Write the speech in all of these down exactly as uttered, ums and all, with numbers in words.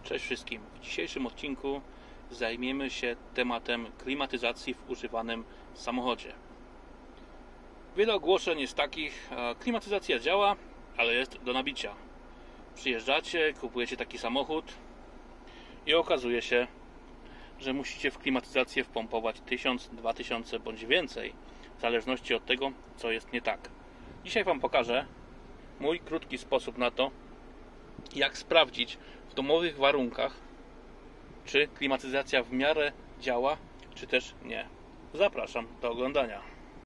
Cześć wszystkim. W dzisiejszym odcinku zajmiemy się tematem klimatyzacji w używanym samochodzie. Wiele ogłoszeń jest takich, klimatyzacja działa, ale jest do nabicia. Przyjeżdżacie, kupujecie taki samochód i okazuje się, że musicie w klimatyzację wpompować tysiąc, dwa tysiące bądź więcej, w zależności od tego, co jest nie tak. Dzisiaj Wam pokażę mój krótki sposób na to, jak sprawdzić w domowych warunkach, czy klimatyzacja w miarę działa, czy też nie. Zapraszam do oglądania.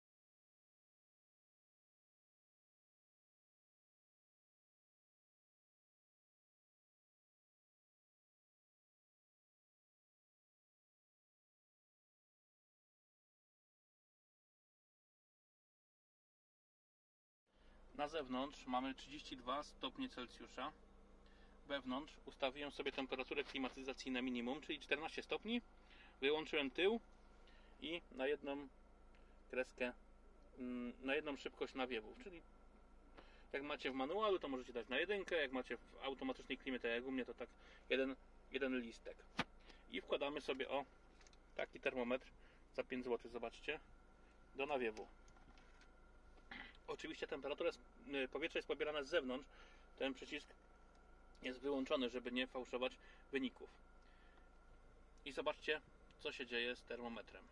Na zewnątrz mamy trzydzieści dwa stopnie Celsjusza. Wewnątrz ustawiłem sobie temperaturę klimatyzacji na minimum, czyli czternaście stopni. Wyłączyłem tył i na jedną kreskę, na jedną szybkość nawiewów, czyli jak macie w manualu, to możecie dać na jedynkę, jak macie w automatycznej klimie, tak jak u mnie, to tak jeden, jeden listek. I wkładamy sobie o taki termometr za pięć złotych, zobaczcie, do nawiewu. Oczywiście temperatura powietrza jest pobierana z zewnątrz, ten przycisk jest wyłączony, żeby nie fałszować wyników. I zobaczcie, co się dzieje z termometrem.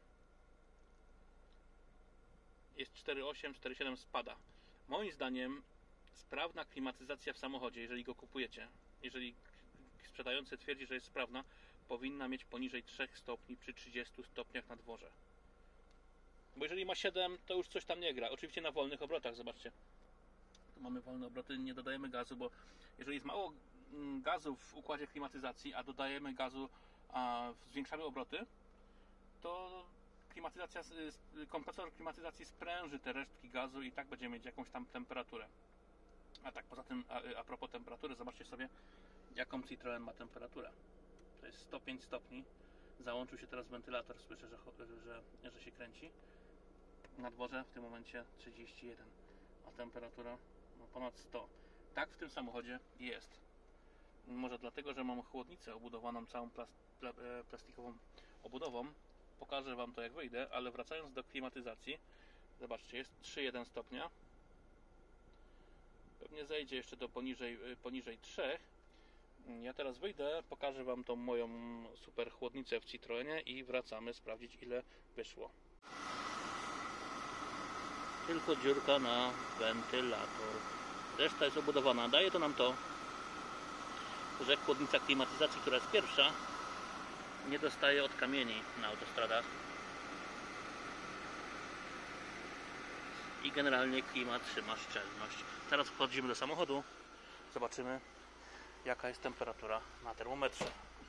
Jest cztery osiem, cztery siedem, spada. Moim zdaniem sprawna klimatyzacja w samochodzie, jeżeli go kupujecie, jeżeli sprzedający twierdzi, że jest sprawna, powinna mieć poniżej trzech stopni przy trzydziestu stopniach na dworze. Bo jeżeli ma siedem, to już coś tam nie gra. Oczywiście na wolnych obrotach, zobaczcie. Tu mamy wolne obroty, nie dodajemy gazu, bo jeżeli jest mało gazu w układzie klimatyzacji, a dodajemy gazu, a zwiększamy obroty, to klimatyzacja, kompresor klimatyzacji spręży te resztki gazu i tak będziemy mieć jakąś tam temperaturę. A tak poza tym, a, a propos temperatury, zobaczcie sobie, jaką Citroen ma temperaturę. To jest sto pięć stopni. Załączył się teraz wentylator, słyszę, że, że, że się kręci. Na dworze w tym momencie trzydzieści jeden, a temperatura no, ponad sto. Tak w tym samochodzie jest. Może dlatego, że mam chłodnicę obudowaną całą plast plastikową obudową. Pokażę Wam to, jak wyjdę, ale wracając do klimatyzacji, zobaczcie, jest trzy jeden stopnia. Pewnie zejdzie jeszcze do poniżej, poniżej trzech. Ja teraz wyjdę, pokażę Wam tą moją super chłodnicę w Citroenie i wracamy sprawdzić, ile wyszło. Tylko dziurka na wentylator. Reszta jest obudowana. Daje to nam to, że chłodnica klimatyzacji, która jest pierwsza, nie dostaje od kamieni na autostradach. I generalnie klimat trzyma szczelność. Teraz wchodzimy do samochodu. Zobaczymy, jaka jest temperatura na termometrze.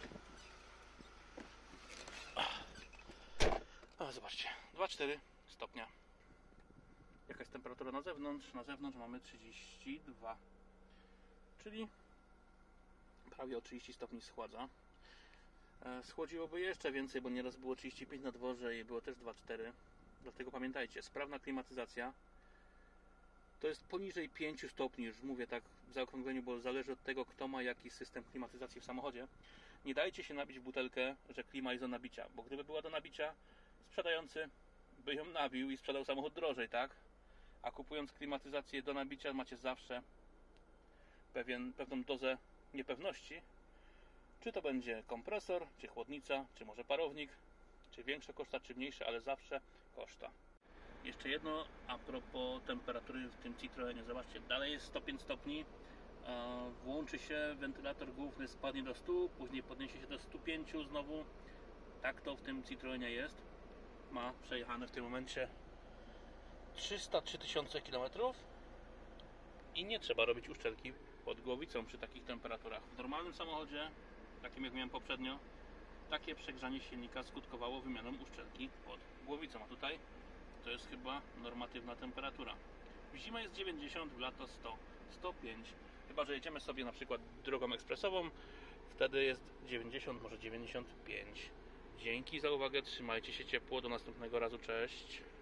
O, zobaczcie, dwa cztery stopnia. Jaka jest temperatura na zewnątrz? Na zewnątrz mamy trzydzieści dwa, czyli prawie o trzydzieści stopni schładza. Schłodziłoby jeszcze więcej, bo nieraz było trzydzieści pięć na dworze i było też dwa cztery. Dlatego pamiętajcie, sprawna klimatyzacja to jest poniżej pięciu stopni, już mówię tak w zaokrągleniu, bo zależy od tego, kto ma jaki system klimatyzacji w samochodzie. Nie dajcie się nabić w butelkę, że klima jest do nabicia, bo gdyby była do nabicia, sprzedający by ją nabił i sprzedał samochód drożej, tak? A kupując klimatyzację do nabicia, macie zawsze pewien, pewną dozę niepewności, czy to będzie kompresor, czy chłodnica, czy może parownik, czy większe koszta, czy mniejsze, ale zawsze koszta. Jeszcze jedno a propos temperatury w tym Citroenie. Zobaczcie, dalej jest sto pięć stopni, włączy się wentylator główny, spadnie do stu, później podniesie się do stu pięciu znowu. Tak to w tym Citroenie jest. Ma przejechane w tym momencie trzysta trzy tysiące kilometrów i nie trzeba robić uszczelki pod głowicą przy takich temperaturach. W normalnym samochodzie, takim jak miałem poprzednio, takie przegrzanie silnika skutkowało wymianą uszczelki pod głowicą, a tutaj to jest chyba normatywna temperatura. W zimę jest dziewięćdziesiąt, w lato sto, sto pięć. Chyba że jedziemy sobie na przykład drogą ekspresową, wtedy jest dziewięćdziesiąt, może dziewięćdziesiąt pięć. Dzięki za uwagę, trzymajcie się ciepło, do następnego razu, cześć.